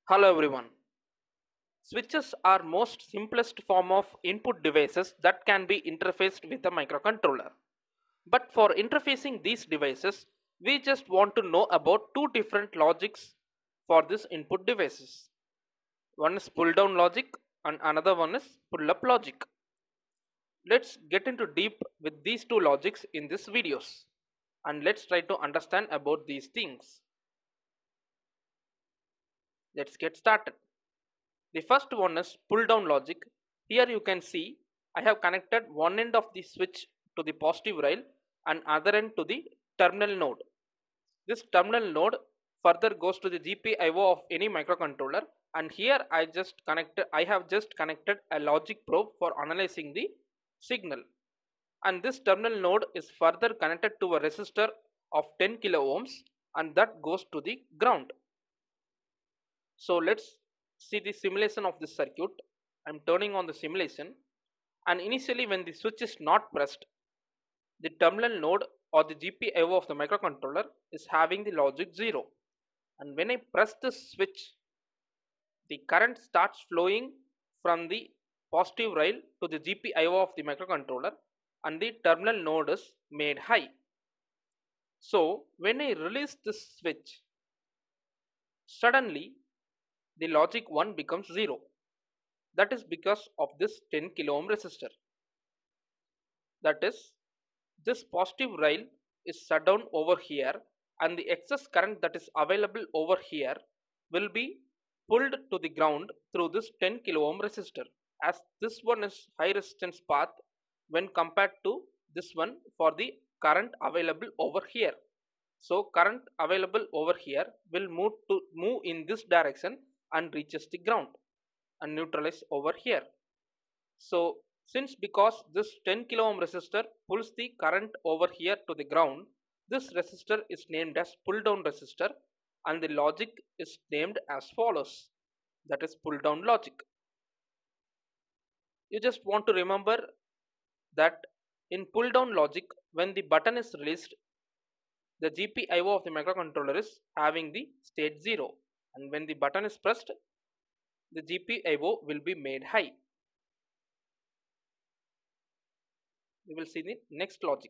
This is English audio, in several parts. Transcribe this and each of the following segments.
Hello everyone. Switches are most simplest form of input devices that can be interfaced with a microcontroller. But for interfacing these devices, we just want to know about two different logics for these input devices. One is pull down logic and another one is pull up logic. Let's get into deep with these two logics in this videos and let's try to understand about these things. Let's get started. The first one is pull down logic. Here you can see I have connected one end of the switch to the positive rail and other end to the terminal node. This terminal node further goes to the GPIO of any microcontroller, and here I have just connected a logic probe for analyzing the signal, and this terminal node is further connected to a resistor of 10 kilo ohms and that goes to the ground. So let's see the simulation of this circuit. I'm turning on the simulation, and initially when the switch is not pressed, the terminal node or the GPIO of the microcontroller is having the logic 0, and when I press this switch, the current starts flowing from the positive rail to the GPIO of the microcontroller and the terminal node is made high. So when I release this switch, suddenly the logic 1 becomes 0. That is because of this 10 kilo ohm resistor. That is, this positive rail is shut down over here and the excess current that is available over here will be pulled to the ground through this 10 kilo ohm resistor, as this one is high resistance path when compared to this one for the current available over here. So current available over here will move in this direction and reaches the ground and neutralize over here. So since because this 10 kilo ohm resistor pulls the current over here to the ground, this resistor is named as pull down resistor and the logic is named as follows. That is pull down logic. You just want to remember that in pull down logic, when the button is released, the GPIO of the microcontroller is having the state 0, and when the button is pressed, the GPIO will be made high. We will see the next logic,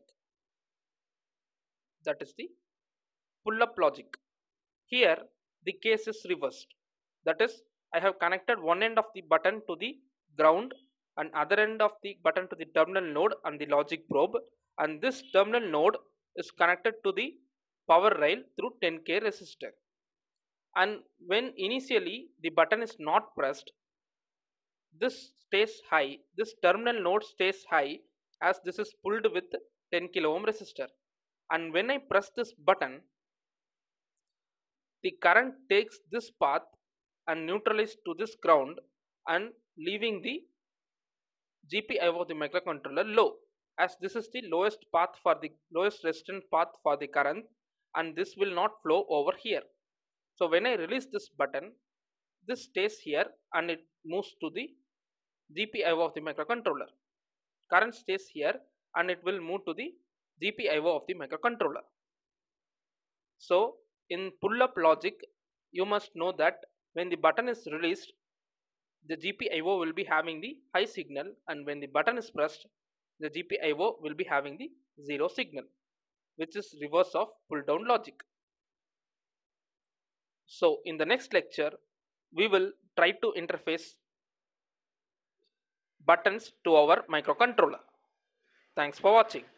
that is the pull up logic. Here the case is reversed, that is, I have connected one end of the button to the ground and other end of the button to the terminal node and the logic probe, and this terminal node is connected to the power rail through 10k resistor, and when initially the button is not pressed, this terminal node stays high as this is pulled with 10 kilo ohm resistor, and when I press this button, the current takes this path and neutralizes to this ground and leaving the GPIO of the microcontroller low, as this is the lowest resistance path for the current and this will not flow over here. So when I release this button, this stays here and it moves to the GPIO of the microcontroller. Current stays here and it will move to the GPIO of the microcontroller. So in pull up logic, you must know that when the button is released, the GPIO will be having the high signal, and when the button is pressed, the GPIO will be having the 0 signal, which is reverse of pull down logic. So in the next lecture, we will try to interface buttons to our microcontroller. Thanks for watching.